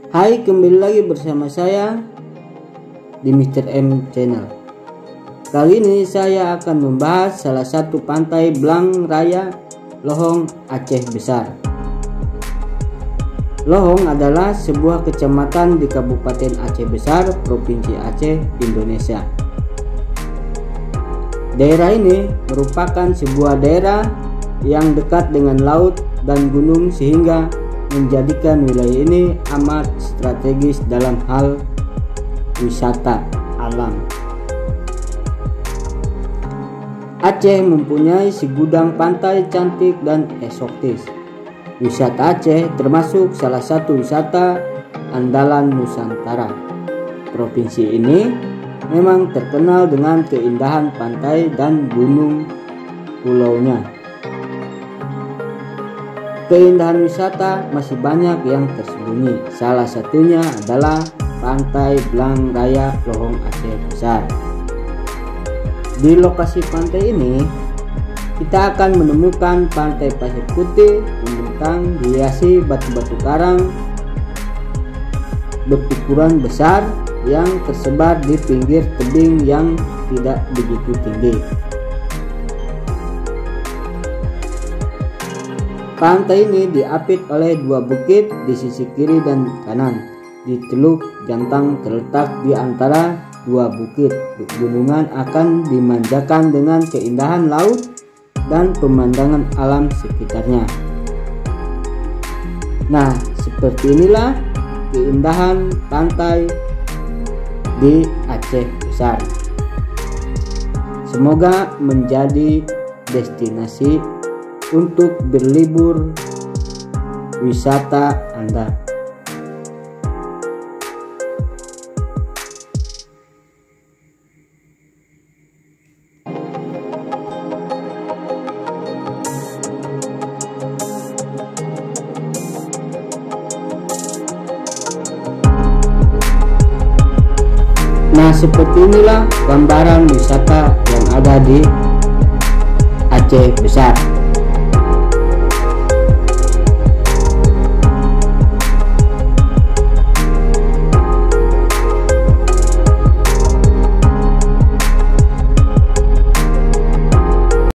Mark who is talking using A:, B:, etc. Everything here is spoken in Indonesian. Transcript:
A: Hai, kembali lagi bersama saya di Mr. M Channel. Kali ini saya akan membahas salah satu pantai Blang Raya Lohong, Aceh Besar. Lohong adalah sebuah kecamatan di Kabupaten Aceh Besar, Provinsi Aceh, Indonesia. Daerah ini merupakan sebuah daerah yang dekat dengan laut dan gunung sehingga menjadikan wilayah ini amat strategis dalam hal wisata alam. Aceh mempunyai segudang pantai cantik dan eksotis. Wisata Aceh termasuk salah satu wisata andalan Nusantara. Provinsi ini memang terkenal dengan keindahan pantai dan gunung pulaunya. Keindahan wisata masih banyak yang tersembunyi. Salah satunya adalah Pantai Blang Raya Lohong, Aceh Besar. Di lokasi pantai ini, kita akan menemukan pantai pasir putih membentang dihiasi batu-batu karang berukuran besar yang tersebar di pinggir tebing yang tidak begitu tinggi. Pantai ini diapit oleh dua bukit di sisi kiri dan kanan. Di Teluk Jantang terletak di antara dua bukit. Pegunungan akan dimanjakan dengan keindahan laut dan pemandangan alam sekitarnya. Nah, seperti inilah keindahan pantai di Aceh Besar. Semoga menjadi destinasi untuk berlibur wisata Anda. Nah, seperti inilah gambaran wisata yang ada di Aceh Besar.